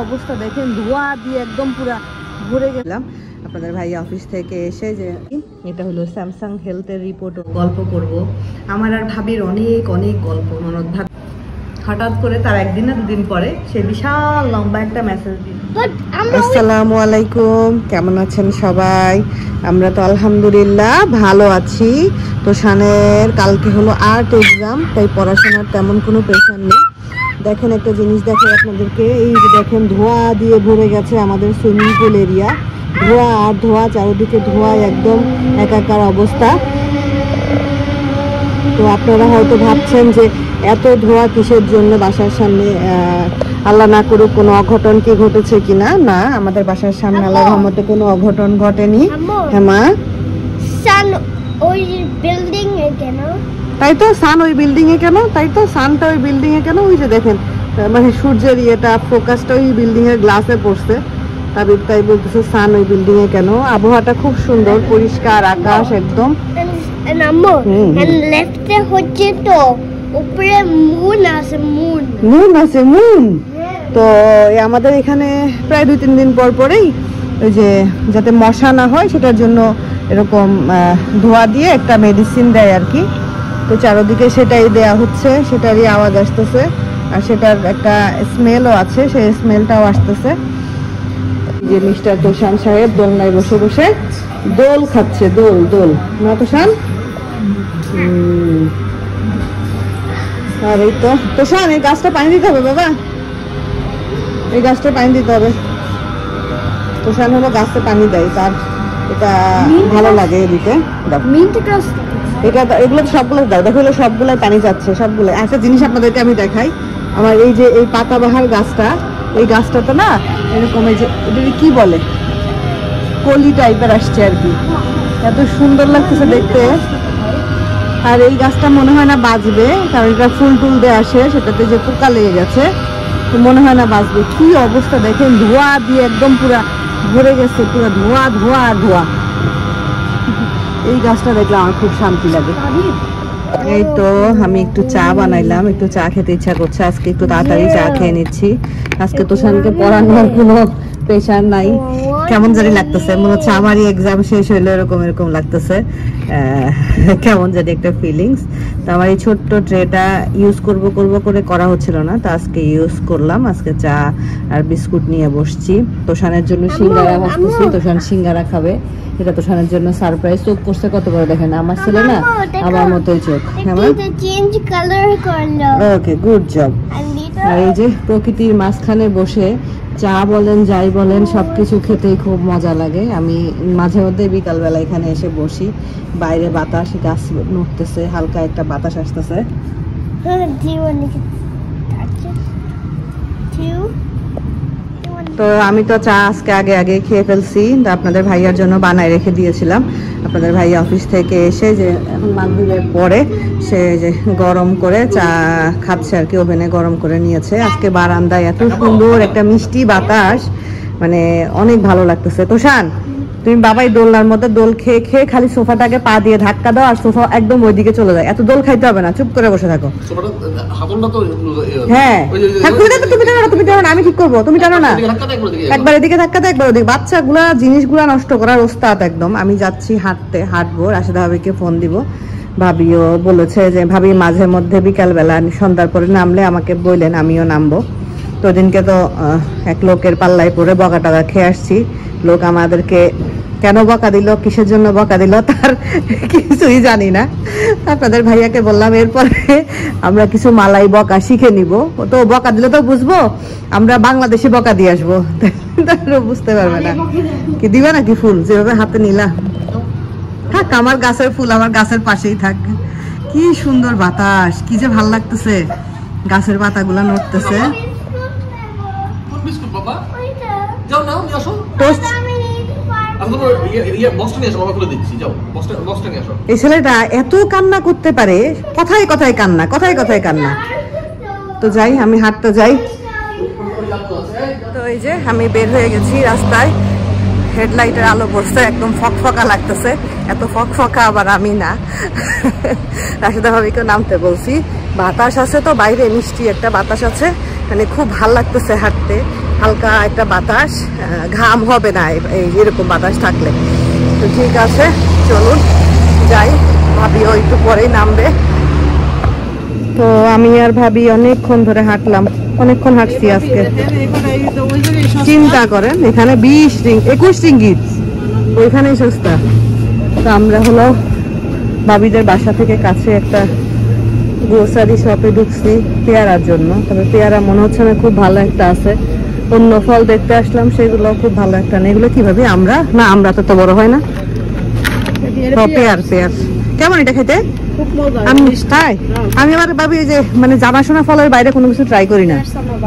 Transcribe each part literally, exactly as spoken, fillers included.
অবস্থা দেখেন, ধোঁয়া দিয়ে একদম পুরা ভরে গেলাম। আপনাদের ভাই অফিস থেকে এসে যে এটা হলো স্যামসাং হেলথের রিপোর্ট, গল্প করব। আমার আর ভাবির অনেক অনেক গল্প। ননদ ভাবি হঠাৎ করে তার একদিন না দুদিন পরে সে বিশাল লম্বা একটা মেসেজ দিল। আসসালামু আলাইকুম, কেমন আছেন সবাই? আমরা তো আলহামদুলিল্লাহ ভালো আছি। তো শানের কালকে হলো আর্ট এক্সাম, তাই পড়াশোনার তেমন কোনো প্রেশার নেই। দেখেন একটা জিনিস দেখে আপনাদেরকে, এই যে দেখেন ধোঁয়া দিয়ে ভরে গেছে আমাদের সুইমিং পুল এরিয়া। ধোঁয়া আর ধোঁয়া, চারিদিকে ধোঁয়া, একদম একাকার অবস্থা। তো আপনারা হয়তো ভাবছেন যে এত ধোঁয়া কিসের জন্য বাসার সামনে, আল্লাহ না করুক কোনো অঘটন কি ঘটেছে কিনা। না, আমাদের বাসার সামনে আল্লাহর রহমতে কোনো অঘটন ঘটেনি। হ্যাঁ মা, সান ওই বিল্ডিং এ কেন? তাই তো, সান ওই বিল্ডিং এ কেন? তাই তো, সানটা ওই বিল্ডিং এ কেন? ওই যে দেখেন মানে সূর্যের ইয়েটা ফোকাসটা ওই বিল্ডিং এর গ্লাসে পড়ছে। তাই তাই বলতেছে সান ওই বিল্ডিং এ কেন। আবহাওয়াটা খুব সুন্দর, পরিষ্কার আকাশ একদম। নাম্বার এন্ড লেফটে হচ্ছে তো উপরে মুন আছে, মুন মুন আছে, মুন। তো আমাদের এখানে প্রায় দুই তিন দিন পর পরেই ওই যে যাতে মশা না হয় সেটার জন্য এরকম ধোঁয়া দিয়ে একটা মেডিসিন দেয় আর কি। তো চারদিকে সেটাই দেয়া হচ্ছে, সেটারই আওয়াজ আসতেছে, আর সেটার একটা স্মেলও আছে, সেই স্মেলটাও আসতেছে। যে মিস্টার তোষান সাহেব দোলনায় বসে বসে দোল খাচ্ছে, দোল দোল না তোষান? আর এই তো তোষান, এই গাছটা পানি দিতে হবে বাবা, এই গাছটা পানি দিতে হবে। তোষান হলো গাছটা পানি দেয়, তার এটা ভালো লাগে এদিকে। এটা এগুলো সবগুলো দাও, দেখো এগুলো সবগুলাই পানি যাচ্ছে, সবগুলো। একটা জিনিস আপনাদেরকে আমি দেখাই, আমার এই যে এই পাতাবাহার গাছটা, এই গাছটাতে না এরকম এই যে এটা কি বলে কলি টাইপের আসছে আর কি, এত সুন্দর লাগতেছে দেখতে। আর এই গাছটা মনে হয় না বাঁচবে, কারণ এটা ফুল টুল দিয়ে আসে, সেটাতে যে পোকা লেগে গেছে, তো মনে হয় না বাঁচবে। কি অবস্থা দেখেন, ধোঁয়া দিয়ে একদম পুরা ভরে গেছে, পুরো ধোঁয়া ধোঁয়া আর ধোঁয়া। এই গাছটা দেখলে আমার খুব শান্তি লাগে। এই তো আমি একটু চা বানাইলাম, একটু চা খেতে ইচ্ছা করছে, আজকে একটু তাড়াতাড়ি চা খেয়ে নিচ্ছি। আজকে তোষানকে পড়ানোর কোনো প্রেশার নাই। কেমন জানি লাগতেছে, মনে হচ্ছে আমারই এক্সাম শেষ হইলো এরকম এরকম লাগতেছে, কেমন জানি একটা ফিলিংস। তো আমার এই ছোট্ট ট্রেটা ইউজ করব করব করে করা হচ্ছিল না, তো আজকে ইউজ করলাম। আজকে চা আর বিস্কুট নিয়ে বসছি। তোষানের জন্য সিঙ্গারা ভাজতেছি, তোষান সিঙ্গারা খাবে। এটা তোষানের জন্য সারপ্রাইজ। চোখ করছে কত বড় দেখেন, আমার ছেলে না আমার মতোই চোখ। ওকে, গুড জব। আর এই যে প্রকৃতির মাঝখানে বসে চা বলেন যাই বলেন সবকিছু খেতেই খুব মজা লাগে। আমি মাঝে মধ্যে বিকালবেলা এখানে এসে বসি, বাইরে বাতাস, গাছ নড়তেছে, হালকা একটা বাতাস আসতেছে। তো আমি তো চা আজকে আগে আগে খেয়ে ফেলছি, আপনাদের ভাইয়ার জন্য বানাই রেখে দিয়েছিলাম। আপনাদের ভাইয়া অফিস থেকে এসে যে এখন মাগরিবের পরে সে যে গরম করে চা খাচ্ছে আর কি, ওভেনে গরম করে নিয়েছে। আজকে বারান্দায় এত সুন্দর একটা মিষ্টি বাতাস, মানে অনেক ভালো লাগতেছে। তোষান, তুমি বাবাই দোলনার মধ্যে দোল খেয়ে খেয়ে খালি সোফাটাকে পা দিয়ে ধাক্কা দাও আর সোফা একদম ওইদিকে চলে যায়। এত দোল খাইতে হবে না, চুপ করে বসে থাকো। হ্যাঁ, তুমি টানো না, তুমি টানো না, আমি ঠিক করবো, তুমি টানো না। একবার এদিকে ধাক্কা দাও, একবার ওদিকে। বাচ্চাগুলা জিনিসগুলা নষ্ট করার ওস্তাদ একদম। আমি যাচ্ছি হাঁটতে, হাঁটবো, রাশেদা ভাবিকে ফোন দিব। ভাবিও বলেছে যে ভাবি মাঝে মধ্যে বিকালবেলা সন্ধ্যার পরে নামলে আমাকে বললেন, আমিও নামবো। তো দিনকে তো এক লোকের পাল্লায় পরে বকা টাকা খেয়ে আসছি। লোক আমাদেরকে কেন বকা দিল, কিসের জন্য বকা দিল তার কিছুই জানি না। আপনাদের ভাইয়াকে বললাম এরপরে আমরা কিছু মালাই বকা শিখে নিব। তো বকা দিলে তো বুঝবো, আমরা বাংলাদেশি বকা দিয়ে আসবো, বুঝতে পারবে না। কি দিবে নাকি ফুল যেভাবে হাতে নিলা? থাক, আমার গাছের ফুল আমার গাছের পাশেই থাক। কি সুন্দর বাতাস, কি যে ভাল লাগতেছে, গাছের পাতাগুলা নড়তেছে। এই ছেলেটা এত কান্না করতে পারে, কথায় কথায় কান্না, কথায় কথায় কান্না। তো যাই, আমি হাঁটতে যাই। তো এই যে আমি বের হয়ে গেছি রাস্তায়, হেডলাইটের আলো পড়ছে, একদম ফকফকা লাগতেছে। এত ফকফকা আবার আমি না। রাশেদা ভাবিকে নামতে বলছি, বাতাস আছে তো বাইরে, মিষ্টি একটা বাতাস আছে, মানে খুব ভাল লাগতেছে হাঁটতে। হালকা একটা বাতাস, ঘাম হবে না এই এরকম বাতাস থাকলে। তো ঠিক আছে, চলুন যাই, ভাবিও একটু পরেই নামবে। তো আমি আর ভাবি অনেকক্ষণ ধরে হাঁটলাম, অনেকক্ষণ হাঁটছি আজকে। চিন্তা করেন, এখানে বিশ একুশ রিঙ্গিত, ওইখানেই সস্তা। তো আমরা হলো ভাবিদের বাসা থেকে কাছে একটা গ্রোসারি শপে ঢুকছি পেয়ারার জন্য। তবে পেয়ারা মনে হচ্ছে না খুব ভালো একটা আছে। অন্য ফল দেখতে আসলাম, সেগুলো খুব ভালো একটা নেই। এগুলো কিভাবে আমরা না আমরা তো তো বড় হয় না। পেয়ার পেয়ার কেমন এটা খেতে? আমি তাই আমি আবার ভাবি যে মানে জানাশোনা ফলের বাইরে কোনো কিছু ট্রাই করি না।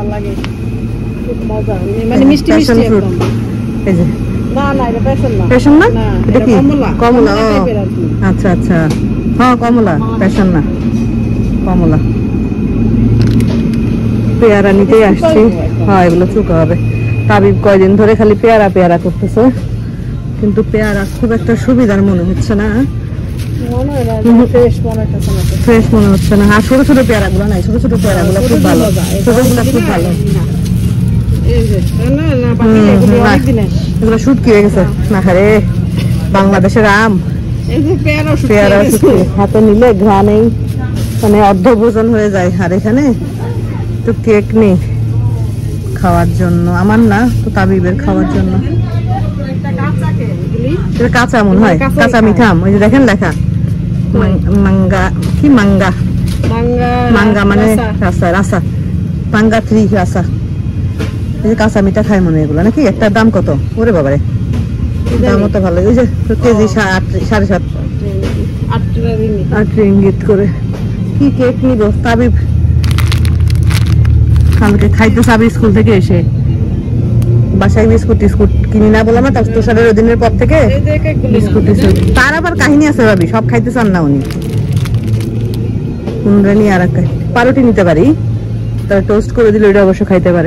প্যাশন না, এটা কি কমলা? আচ্ছা আচ্ছা, হ্যাঁ কমলা, প্যাশন না কমলা। পেয়ারা নিতেই আসছি। হ্যাঁ এগুলো চুকা হবে। তাবিব কয়দিন ধরে খালি পেয়ারা পেয়ারা করতেছে, কিন্তু পেয়ারা খুব একটা সুবিধার মনে হচ্ছে না। ফ্রেশ মনে হচ্ছে না। আর ছোট ছোট পেয়ারা গুলো নাই, ছোট ছোট পেয়ারা গুলো খুব ভালো, ছোটগুলো খুব ভালো। এগুলো শুটকি হয়ে গেছে না রে, বাংলাদেশের আম। পেয়ারা হাতে নিলে ঘ্রাণেই মানে অর্ধ ভোজন হয়ে যায়। আর এখানে তো কেক নেই খাওয়ার জন্য, আমার না তো তাবিবের খাওয়ার জন্য। কাঁচা মনে হয়, কাঁচা মিঠা আম। ওই যে দেখেন লেখা মাঙ্গা, কি মাঙ্গা? মাঙ্গা মানে রাসা, রাসা মাঙ্গা থ্রি রাসা। এই যে কাঁচা মিঠা খায় মনে এগুলো নাকি। একটার দাম কত? ওরে বাবারে, দামও তো ভালো। ওই যে কেজি সাড়ে সাত আট রিঙ্গিত করে। কি কেক নিব? তাবিব কালকে খাইতে যাবে স্কুল থেকে এসে, বাসায় বিস্কুট টিস্কুট কিনি না বললাম না, তার তুষারের দিনের পর থেকে বিস্কুট টিস্কুট। তার আবার কাহিনী আছে ভাবি, সব খাইতে চান না উনি। কোনটা নিয়ে আর এক পাউরুটি নিতে পারি, তার টোস্ট করে দিলে ওইটা অবশ্য খাইতে পারে।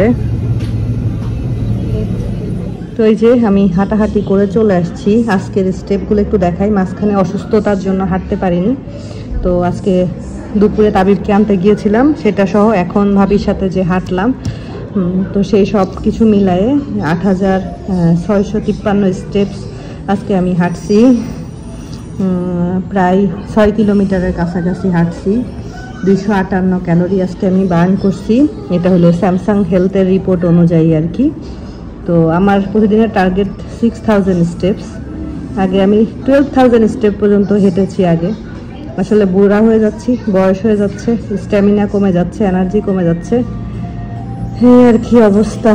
তো এই যে আমি হাঁটাহাঁটি করে চলে আসছি। আজকের স্টেপগুলো একটু দেখাই। মাঝখানে অসুস্থতার জন্য হাঁটতে পারিনি, তো আজকে দুপুরে তাবিবকে আনতে গিয়েছিলাম, সেটা সহ এখন ভাবির সাথে যে হাঁটলাম, তো সেই সব কিছু মিলায়ে আট হাজার ছয়শো তিপ্পান্ন স্টেপস আজকে আমি হাঁটছি। প্রায় ছয় কিলোমিটারের কাছাকাছি হাঁটছি। দুইশো আটান্ন ক্যালোরি আজকে আমি বার্ন করছি। এটা হলো স্যামসাং হেলথের রিপোর্ট অনুযায়ী আর কি। তো আমার প্রতিদিনের টার্গেট সিক্স থাউজেন্ড স্টেপস। আগে আমি টুয়েলভ থাউজেন্ড স্টেপ পর্যন্ত হেঁটেছি আগে। আসলে বুড়া হয়ে যাচ্ছি, বয়স হয়ে যাচ্ছে, স্ট্যামিনা কমে যাচ্ছে, এনার্জি কমে যাচ্ছে, এই আর কি অবস্থা।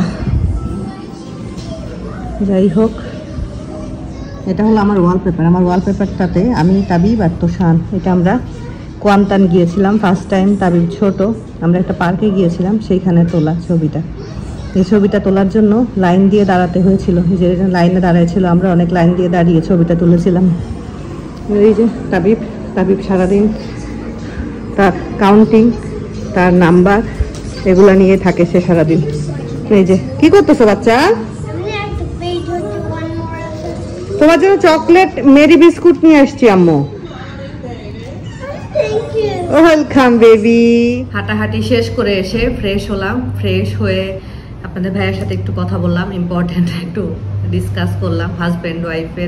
যাই হোক, এটা হলো আমার ওয়ালপেপার। আমার ওয়ালপেপারটাতে আমি, তাবিব আর তোষান, এটা আমরা কোয়ান্তান গিয়েছিলাম ফার্স্ট টাইম। তাবিব ছোট, আমরা একটা পার্কে গিয়েছিলাম, সেইখানে তোলা ছবিটা। এই ছবিটা তোলার জন্য লাইন দিয়ে দাঁড়াতে হয়েছিল। যে লাইনে দাঁড়িয়েছিল, আমরা অনেক লাইন দিয়ে দাঁড়িয়ে ছবিটা তুলেছিলাম। এই যে তাবিব, তাবিব সারাদিন তার কাউন্টিং, তার নাম্বার, এগুলা নিয়ে থাকে সে সারাদিন। এই যে কি করতেছো বাচ্চা? তোমার জন্য চকলেট মেরি বিস্কুট নিয়ে আসছি আম্মু। Welcome baby. হাঁটাহাঁটি শেষ করে এসে ফ্রেশ হলাম। ফ্রেশ হয়ে আপনাদের ভাইয়ের সাথে একটু কথা বললাম, ইম্পর্টেন্ট একটু ডিসকাস করলাম। হাজব্যান্ড ওয়াইফের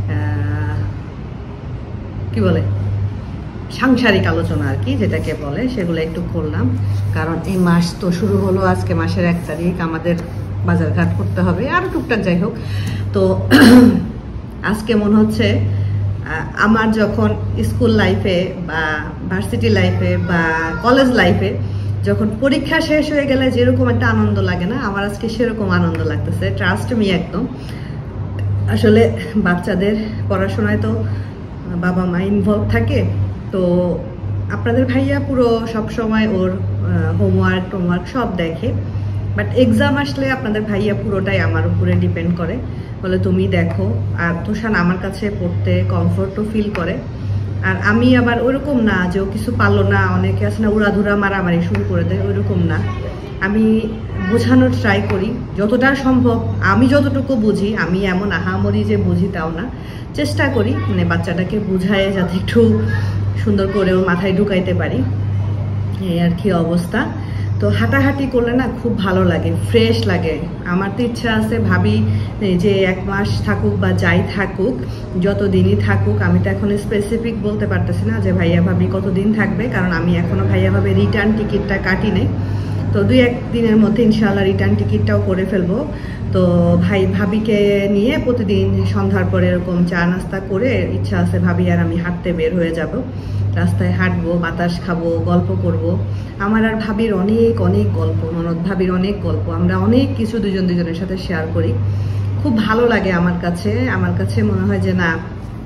কি বলে সাংসারিক আলোচনা আর কি, যেটাকে বলে, সেগুলো একটু করলাম। কারণ এই মাস তো শুরু হলো, আজকে মাসের এক তারিখ, আমাদের বাজারঘাট করতে হবে, আরও টুকটাক যাই হোক। তো আজকে মনে হচ্ছে আমার যখন স্কুল লাইফে বা ভার্সিটি লাইফে বা কলেজ লাইফে যখন পরীক্ষা শেষ হয়ে গেলে যেরকম একটা আনন্দ লাগে না, আমার আজকে সেরকম আনন্দ লাগতেছে। ট্রাস্ট মি একদম। আসলে বাচ্চাদের পড়াশোনায় তো বাবা মা ইনভলভ থাকে, তো আপনাদের ভাইয়া পুরো সব সময় ওর হোমওয়ার্ক টোমওয়ার্ক সব দেখে, বাট এক্সাম আসলে আপনাদের ভাইয়া পুরোটাই আমার উপরে ডিপেন্ড করে, বলে তুমি দেখো। আর তোষান আমার কাছে পড়তে কমফোর্টও ফিল করে। আর আমি আবার ওরকম না যে ও কিছু পারলো না, অনেকে আছে না উড়াধুরা মারামারি শুরু করে দেয়, ওইরকম না। আমি বোঝানোর ট্রাই করি যতটা সম্ভব। আমি যতটুকু বুঝি, আমি এমন আহামরি যে বুঝি তাও না, চেষ্টা করি মানে বাচ্চাটাকে বুঝায় যাতে একটু সুন্দর করে ওর মাথায় ঢুকাইতে পারি, এই আর কি অবস্থা। তো হাঁটাহাঁটি করলে না খুব ভালো লাগে, ফ্রেশ লাগে। আমার তো ইচ্ছা আছে ভাবি যে এক মাস থাকুক বা যাই থাকুক, যতদিনই থাকুক, আমি তো এখন স্পেসিফিক বলতে পারতেছি না যে ভাইয়া ভাবি কতদিন থাকবে, কারণ আমি এখনো ভাইয়া ভাবে রিটার্ন টিকিটটা কাটি নাই। তো দুই এক দিনের মধ্যে ইনশাআল্লাহ রিটার্ন টিকিটটাও করে ফেলবো। তো ভাই ভাবিকে নিয়ে প্রতিদিন সন্ধ্যার পরে এরকম চা নাস্তা করে ইচ্ছা আছে ভাবি আর আমি হাঁটতে বের হয়ে যাব, রাস্তায় হাঁটবো, বাতাস খাবো, গল্প করব। আমার আর ভাবির অনেক অনেক গল্প, ননদ ভাবির অনেক গল্প, আমরা অনেক কিছু দুজন দুজনের সাথে শেয়ার করি। খুব ভালো লাগে আমার কাছে, আমার কাছে মনে হয় যে না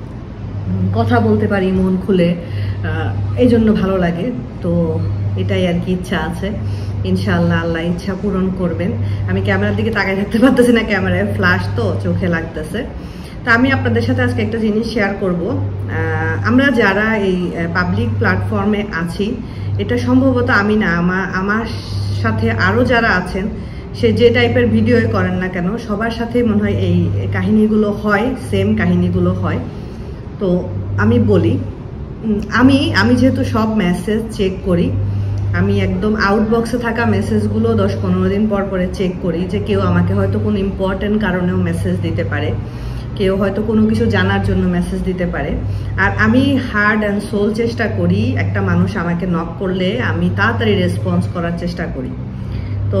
কথা বলতে পারি মন খুলে, এই জন্য ভালো লাগে। তো এটাই আর কি ইচ্ছা আছে, ইনশাআল্লাহ আল্লাহ ইচ্ছা পূরণ করবেন। আমি ক্যামেরার দিকে তাকাই থাকতে পারতেছি না, ক্যামেরায় ফ্ল্যাশ তো চোখে লাগতেছে। তা আমি আপনাদের সাথে আজকে একটা জিনিস শেয়ার করব। আমরা যারা এই পাবলিক প্ল্যাটফর্মে আছি, এটা সম্ভবত আমি না, আমার আমার সাথে আরও যারা আছেন, সে যে টাইপের ভিডিও করেন না কেন, সবার সাথে মনে হয় এই কাহিনীগুলো হয়, সেম কাহিনীগুলো হয়। তো আমি বলি, আমি আমি যেহেতু সব মেসেজ চেক করি, আমি একদম আউটবক্সে থাকা মেসেজগুলো দশ পনেরো দিন পর পরে চেক করি, যে কেউ আমাকে হয়তো কোনো ইম্পর্টেন্ট কারণেও মেসেজ দিতে পারে, কেউ হয়তো কোনো কিছু জানার জন্য মেসেজ দিতে পারে। আর আমি হার্ড অ্যান্ড সোল চেষ্টা করি, একটা মানুষ আমাকে নক করলে আমি তাড়াতাড়ি রেসপন্স করার চেষ্টা করি। তো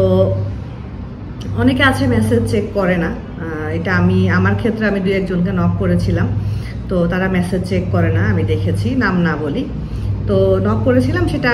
অনেকে আছে মেসেজ চেক করে না, এটা আমি আমার ক্ষেত্রে আমি দু একজনকে নক করেছিলাম, তো তারা মেসেজ চেক করে না, আমি দেখেছি, নাম না বলি। তো নক করেছিলাম, সেটা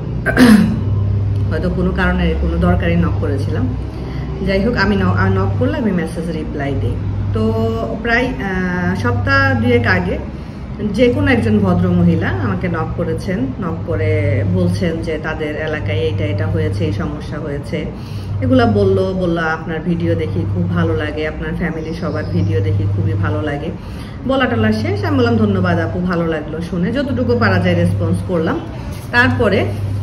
হয়তো কোনো কারণে কোনো দরকারি নক করেছিলাম। যাই হোক, আমি নক করলে আমি মেসেজ রিপ্লাই দিই। তো প্রায় সপ্তাহ দুয়েক আগে যে কোনো একজন ভদ্র মহিলা আমাকে নক করেছেন, নক করে বলছেন যে তাদের এলাকায় এইটা এটা হয়েছে, এই সমস্যা হয়েছে, এগুলা বললো বললো আপনার ভিডিও দেখি খুব ভালো লাগে, আপনার ফ্যামিলি সবার ভিডিও দেখি খুবই ভালো লাগে, বলা টলা শেষ। আমি বললাম ধন্যবাদ আপু, ভালো লাগলো শুনে, যতটুকু পারা যায় রেসপন্স করলাম। তারপরে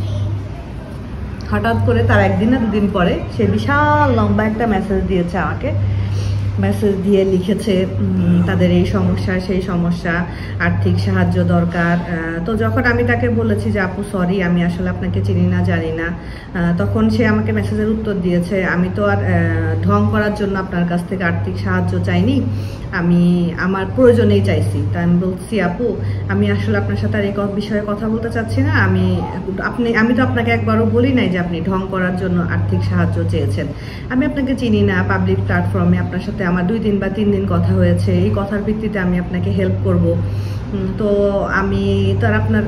হঠাৎ করে তার একদিন না দুদিন পরে সে বিশাল লম্বা একটা মেসেজ দিয়েছে আমাকে। মেসেজ দিয়ে লিখেছে তাদের এই সমস্যা, সেই সমস্যা, আর্থিক সাহায্য দরকার। তো যখন আমি তাকে বলেছি যে আপু সরি, আমি আসলে আপনাকে চিনি না, জানি না, তখন সে আমাকে মেসেজের উত্তর দিয়েছে, আমি তো আর ঢং করার জন্য আপনার কাছ থেকে আর্থিক সাহায্য চাইনি, আমি আমার প্রয়োজনেই চাইছি। তাই আমি বলছি আপু, আমি আসলে আপনার সাথে আর এই বিষয়ে কথা বলতে চাচ্ছি না, আমি আপনি আমি তো আপনাকে একবারও বলি নাই যে আপনি ঢং করার জন্য আর্থিক সাহায্য চেয়েছেন, আমি আপনাকে চিনি না, পাবলিক প্ল্যাটফর্মে আপনার সাথে আমার দুই দিন বা তিন দিন কথা হয়েছে, এই কথার ভিত্তিতে আমি আপনাকে হেল্প করব, তো আমি তো আর আপনার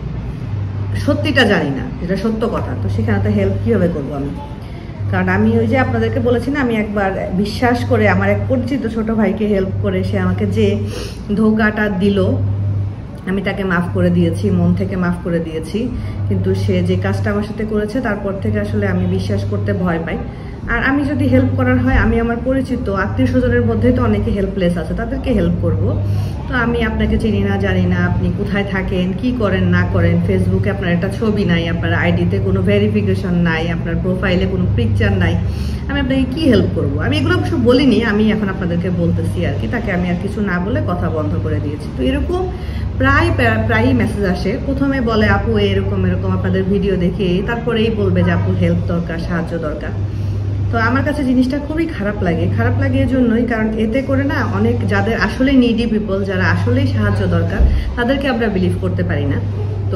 সত্যিটা জানি না, এটা সত্য কথা, তো সেখানে তো হেল্প কীভাবে করবো আমি? কারণ আমি ওই যে আপনাদেরকে বলেছি না, আমি একবার বিশ্বাস করে আমার এক পরিচিত ছোট ভাইকে হেল্প করে সে আমাকে যে ধোকাটা দিল, আমি তাকে মাফ করে দিয়েছি, মন থেকে মাফ করে দিয়েছি। কিন্তু সে যে কাজটা আমার সাথে করেছে তারপর থেকে আসলে আমি বিশ্বাস করতে ভয় পাই। আর আমি যদি হেল্প করার হয়, আমি আমার পরিচিত আত্মীয় স্বজনের মধ্যে তো অনেকে হেল্পলেস আছে, তাদেরকে হেল্প করব। তো আমি আপনাকে চিনি না, জানি না, আপনি কোথায় থাকেন, কি করেন না করেন, ফেসবুকে আপনার একটা ছবি নাই, আপনার আইডিতে কোনো ভেরিফিকেশন নাই, আপনার প্রোফাইলে কোনো পিকচার নাই, আমি আপনাকে কি হেল্প করব? আমি এগুলো অবশ্য বলিনি, আমি এখন আপনাদেরকে বলতেছি আর কি। তাকে আমি আর কিছু না বলে কথা বন্ধ করে দিয়েছি। তো এরকম প্রায় প্রায়ই মেসেজ আসে, প্রথমে বলে আপু এরকম এরকম আপনাদের ভিডিও দেখে, তারপরেই বলবে যে আপু হেল্প দরকার, সাহায্য দরকার। তো আমার কাছে জিনিসটা খুবই খারাপ লাগে, খারাপ লাগে এই জন্যই কারণ এতে করে না অনেক যাদের আসলে নিডি পিপল, যারা আসলেই সাহায্য দরকার, তাদেরকে আমরা বিলিভ করতে পারি না। তো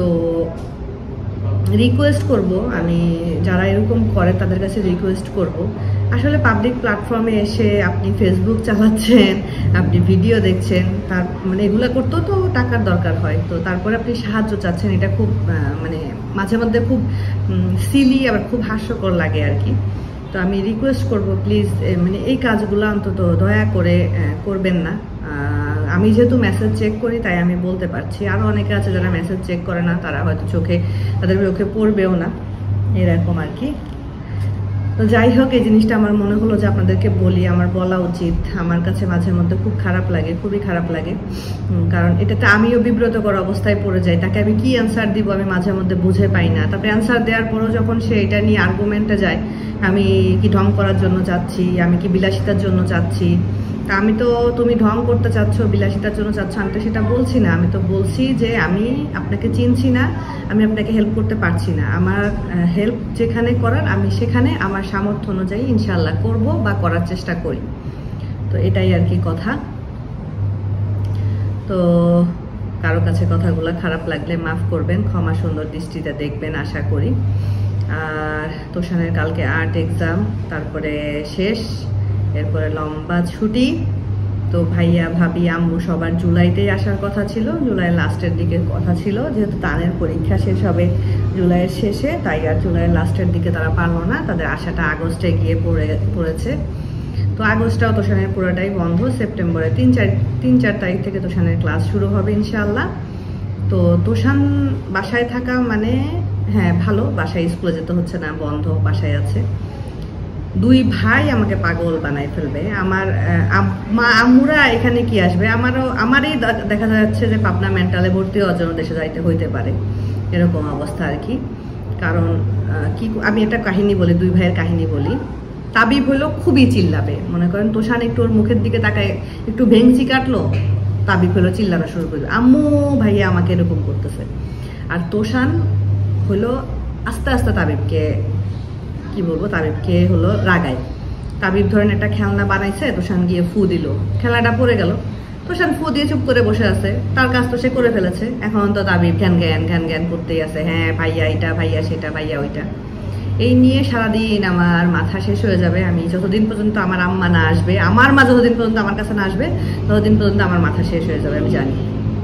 রিকোয়েস্ট করব আমি, যারা এরকম করে তাদের কাছে রিকোয়েস্ট করব, আসলে পাবলিক প্ল্যাটফর্মে এসে আপনি ফেসবুক চালাচ্ছেন, আপনি ভিডিও দেখছেন, তার মানে এগুলো করতেও তো টাকার দরকার হয়, তো তারপরে আপনি সাহায্য চাচ্ছেন, এটা খুব মানে মাঝে মধ্যে খুব সিলি আবার খুব হাস্যকর লাগে আর কি। তো আমি রিকোয়েস্ট করব প্লিজ মানে এই কাজগুলো অন্তত দয়া করে করবেন না। আমি যেহেতু মেসেজ চেক করি তাই আমি বলতে পারছি, আরও অনেকে আছে যারা মেসেজ চেক করে না, তারা হয়তো চোখে তাদের চোখে পড়বেও না, এরকম আর কি। তো যাই হোক, এই জিনিসটা আমার মনে হলো যে আপনাদেরকে বলি, আমার বলা উচিত। আমার কাছে মাঝে মধ্যে খুব খারাপ লাগে, খুবই খারাপ লাগে, কারণ এটাতে আমিও বিব্রতকর অবস্থায় পড়ে যাই। তাকে আমি কি অ্যান্সার দিব আমি মাঝে মধ্যে বুঝে পাই না। তারপরে অ্যান্সার দেওয়ার পরও যখন সে এটা নিয়ে আর্গুমেন্টে যায়, আমি কি ঢং করার জন্য চাচ্ছি, আমি কি বিলাসিতার জন্য চাচ্ছি, তা আমি তো তুমি ঢং করতে চাচ্ছ, বিলাসিতার জন্য চাচ্ছ, আমি তো সেটা বলছি না। আমি তো বলছি যে আমি আপনাকে চিনছি না, আমি আপনাকে হেল্প করতে পারছি না। আমার হেল্প যেখানে করার আমি সেখানে আমার সামর্থ্য অনুযায়ী ইনশাআল্লাহ করব বা করার চেষ্টা করি। তো এটাই আর কি কথা। তো কারো কাছে কথাগুলো খারাপ লাগলে মাফ করবেন, ক্ষমা সুন্দর দৃষ্টিতে দেখবেন আশা করি। আর তোষানের কালকে আর্ট এক্সাম, তারপরে শেষ, এরপরে লম্বা ছুটি। তো ভাইয়া ভাবি আম্মু সবার জুলাইতেই আসার কথা ছিল, জুলাই লাস্টের দিকে কথা ছিল, যেহেতু তানের পরীক্ষা শেষ হবে জুলাইয়ের শেষে, তাই আর জুলাইয়ের লাস্টের দিকে তারা পারলো না, তাদের আশাটা আগস্টে গিয়ে পড়ে পড়েছে। তো আগস্টটাও তোষানের পুরোটাই বন্ধ, সেপ্টেম্বরে তিন চার তিন চার তারিখ থেকে তোষানের ক্লাস শুরু হবে ইনশাআল্লাহ। তো তোষান বাসায় থাকা মানে হ্যাঁ ভালো, বাসায় স্কুলে যেতে হচ্ছে না, বন্ধ, বাসায় আছে। দুই ভাই আমাকে পাগল বানাই ফেলবে, আমার মা আম্মুরা এখানে কি আসবে, আমারও আমারই দেখা যাচ্ছে যে পাবনা মেন্টালে ভর্তি হওয়ার জন্য দেশে যাইতে হইতে পারে, এরকম অবস্থা আর কি। কারণ কি আমি একটা কাহিনী বলি, দুই ভাইয়ের কাহিনী বলি। তাবিব হলো খুবই চিল্লাবে, মনে করেন তোষান একটু ওর মুখের দিকে তাকায় একটু ভেংচি কাটলো, তাবিব হলো চিল্লানো শুরু করবে, আম্মু ভাইয়া আমাকে এরকম করতেছে। আর তোষান হলো আস্তে আস্তে তাবিবকে কি বলবো, তাবিবকে হলো রাগায়। তাবিব ধরেন একটা খেলনা বানাইছে, তোষান গিয়ে ফু দিল, খেলনাটা পড়ে গেল, তোষান ফু দিয়ে চুপ করে বসে আছে, তার কাজ তো সে করে ফেলেছে, এখন তো তাবিব ঘ্যান জ্ঞান ঘ্যান জ্ঞান করতেই আছে, হ্যাঁ ভাইয়া এটা ভাইয়া সেটা ভাইয়া ওইটা। এই নিয়ে সারাদিন আমার মাথা শেষ হয়ে যাবে। আমি যতদিন পর্যন্ত আমার আম্মা না আসবে, আমার মা যতদিন পর্যন্ত আমার কাছে না আসবে, ততদিন পর্যন্ত আমার মাথা শেষ হয়ে যাবে, আমি জানি।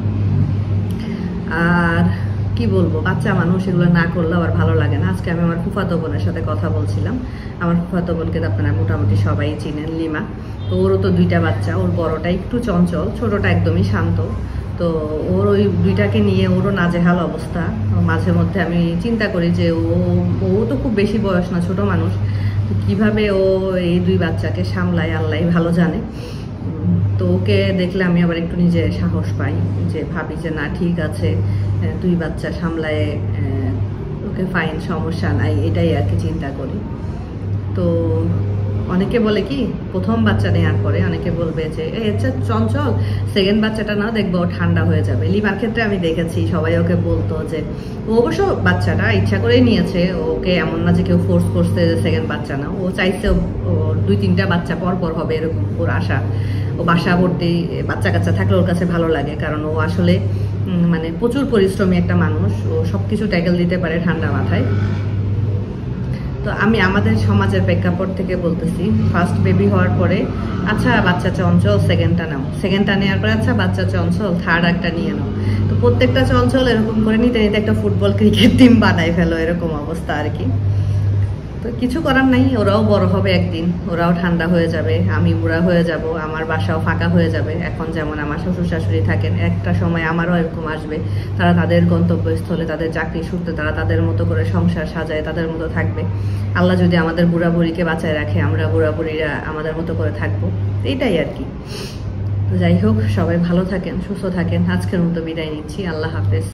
আর কি বলবো, বাচ্চা মানুষ এগুলো না করলে আবার ভালো লাগে না। আজকে আমি আমার ফুফাতো বোনের সাথে কথা বলছিলাম, আমার ফুফাতো বোনকে তো আপনারা মোটামুটি সবাই চিনেন, লিমা। তো ওরও তো দুইটা বাচ্চা, ওর বড়টা একটু চঞ্চল, ছোটটা একদমই শান্ত। তো ওর ওই দুইটাকে নিয়ে ওরও নাজেহাল অবস্থা। মাঝে মধ্যে আমি চিন্তা করি যে ও ও তো খুব বেশি বয়স না, ছোট মানুষ, তো কীভাবে ও এই দুই বাচ্চাকে সামলায় আল্লাহ ভালো জানে। তো ওকে দেখলে আমি আবার একটু নিজে সাহস পাই, যে ভাবি যে না ঠিক আছে, দুই বাচ্চা সামলায় ওকে ফাইন, সমস্যা নাই, এটাই আর কি চিন্তা করি। তো অনেকে বলে কি প্রথম বাচ্চা নেওয়ার পরে অনেকে বলবে যে এই আচ্ছা চঞ্চল, সেকেন্ড বাচ্চাটা না দেখবো ঠান্ডা হয়ে যাবে। লিমার ক্ষেত্রে আমি দেখেছি সবাই ওকে বলতো যে ও অবশ্য বাচ্চাটা ইচ্ছা করেই নিয়েছে, ওকে এমন না যে কেউ ফোর্স করছে যে সেকেন্ড বাচ্চা না, ও চাইছে ওর দুই তিনটা বাচ্চা পর পর হবে, এরকম ওর আশা। ও বাসা ভর্তি বাচ্চা কাচ্চা থাকলে ওর কাছে ভালো লাগে, কারণ ও আসলে মানে প্রচুর পরিশ্রমী একটা মানুষ, ও সবকিছু ট্যাকেল দিতে পারে ঠান্ডা মাথায়। তো আমি আমাদের সমাজের প্রেক্ষাপট থেকে বলতেছি, ফার্স্ট বেবি হওয়ার পরে আচ্ছা বাচ্চা চঞ্চল, সেকেন্ডটা নাও, সেকেন্ডটা নেওয়ার পরে আচ্ছা বাচ্চা চঞ্চল, থার্ড একটা নিয়ে নাও। তো প্রত্যেকটা চঞ্চল এরকম করে নিতে নিতে একটা ফুটবল ক্রিকেট টিম বানাই ফেলো, এরকম অবস্থা আর কি। তো কিছু করার নাই, ওরাও বড় হবে একদিন, ওরাও ঠান্ডা হয়ে যাবে, আমি বুড়া হয়ে যাব, আমার বাসাও ফাঁকা হয়ে যাবে। এখন যেমন আমার শ্বশুর শাশুড়ি থাকেন, একটা সময় আমারও এরকম আসবে, তারা তাদের গন্তব্যস্থলে তাদের চাকরি সূত্রে তারা তাদের মতো করে সংসার সাজায় তাদের মতো থাকবে। আল্লাহ যদি আমাদের বুড়া বুড়িকে বাঁচায় রাখে, আমরা বুড়া বুড়িরা আমাদের মতো করে থাকবো, এইটাই আর কি। তো যাই হোক, সবাই ভালো থাকেন, সুস্থ থাকেন, আজকের মতো বিদায় নিচ্ছি, আল্লাহ হাফেজ।